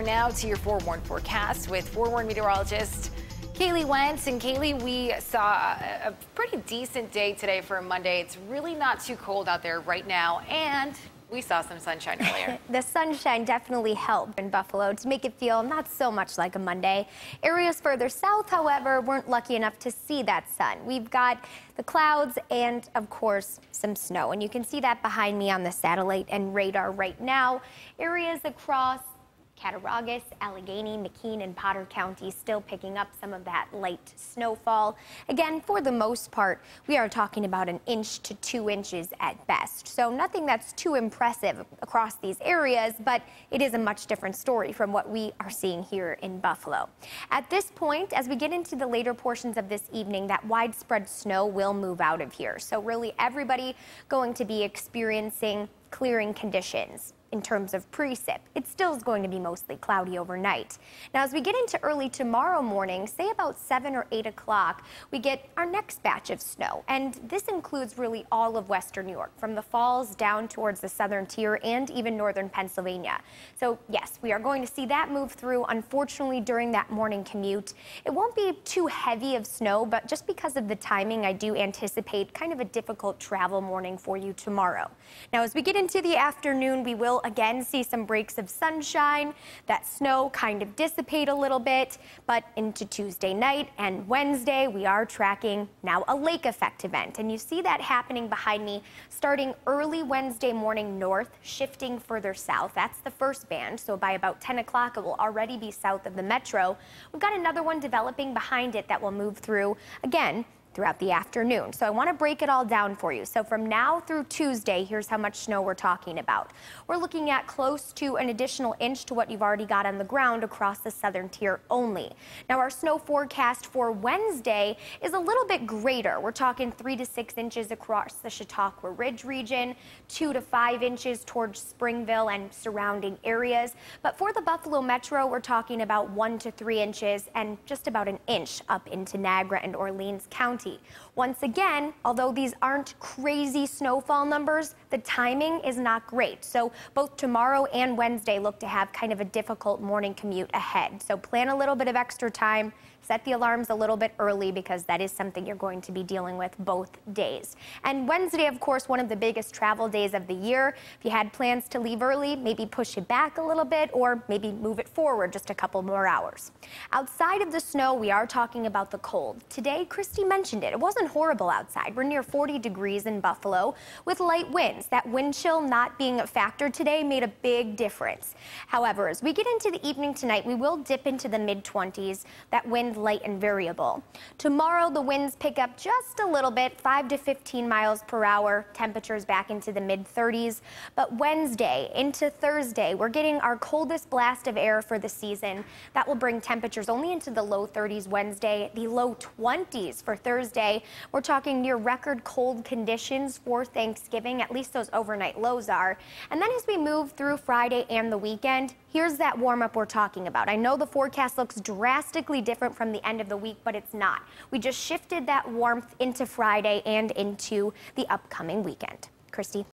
now to your forewarned forecast with forewarned meteorologist Kaylee Wentz. And Kaylee, we saw a pretty decent day today for a Monday. It's really not too cold out there right now, and we saw some sunshine earlier. The sunshine definitely helped in Buffalo to make it feel not so much like a Monday. Areas further south, however, weren't lucky enough to see that sun. We've got the clouds and, of course, some snow. And you can see that behind me on the satellite and radar right now. Areas across Cattaraugus, Allegheny, McKean, and Potter County still picking up some of that light snowfall. Again, for the most part, we are talking about 1 inch to 2 inches at best. So nothing that's too impressive across these areas, but it is a much different story from what we are seeing here in Buffalo. At this point, as we get into the later portions of this evening, that widespread snow will move out of here. So really everybody going to be experiencing clearing conditions. In terms of precip, it still is going to be mostly cloudy overnight. Now, as we get into early tomorrow morning, say about 7 or 8 o'clock, we get our next batch of snow. And this includes really all of western New York, from the falls down towards the southern tier and even northern Pennsylvania. So yes, we are going to see that move through, unfortunately, during that morning commute. It won't be too heavy of snow, but just because of the timing, I do anticipate kind of a difficult travel morning for you tomorrow. Now, as we get into the afternoon, we will again see some breaks of sunshine. That snow kind of dissipate a little bit, but into Tuesday night and Wednesday, we are tracking now a lake effect event. And you see that happening behind me starting early Wednesday morning north, shifting further south. That's the first band. So by about 10 o'clock, it will already be south of the metro. We've got another one developing behind it that will move through again throughout the afternoon. So I want to break it all down for you. So from now through Tuesday, here's how much snow we're talking about. We're looking at close to an additional inch to what you've already got on the ground across the southern tier only. Now, our snow forecast for Wednesday is a little bit greater. We're talking 3 to 6 inches across the Chautauqua Ridge region, 2 to 5 inches towards Springville and surrounding areas. But for the Buffalo Metro, we're talking about 1 to 3 inches and just about 1 inch up into Niagara and Orleans County. Once again, although these aren't crazy snowfall numbers, the timing is not great. So both tomorrow and Wednesday look to have kind of a difficult morning commute ahead. So plan a little bit of extra time. Set the alarms a little bit early because that is something you're going to be dealing with both days. And Wednesday, of course, one of the biggest travel days of the year. If you had plans to leave early, maybe push it back a little bit or maybe move it forward just a couple more hours. Outside of the snow, we are talking about the cold. Today, Christy mentioned it. It wasn't horrible outside. We're near 40 degrees in Buffalo with light winds. That wind chill not being a factor today made a big difference. However, as we get into the evening tonight, we will dip into the mid-20s. That wind light and variable. Tomorrow, the winds pick up just a little bit, 5 to 15 miles per hour. Temperatures back into the mid-30s. But Wednesday into Thursday, we're getting our coldest blast of air for the season. That will bring temperatures only into the low 30s Wednesday, the low 20s for Thursday. We're talking near record cold conditions for Thanksgiving, at least those overnight lows are. And then as we move through Friday and the weekend, here's that warm up we're talking about. I know the forecast looks drastically different from the end of the week, but it's not. We just shifted that warmth into Friday and into the upcoming weekend. Christy.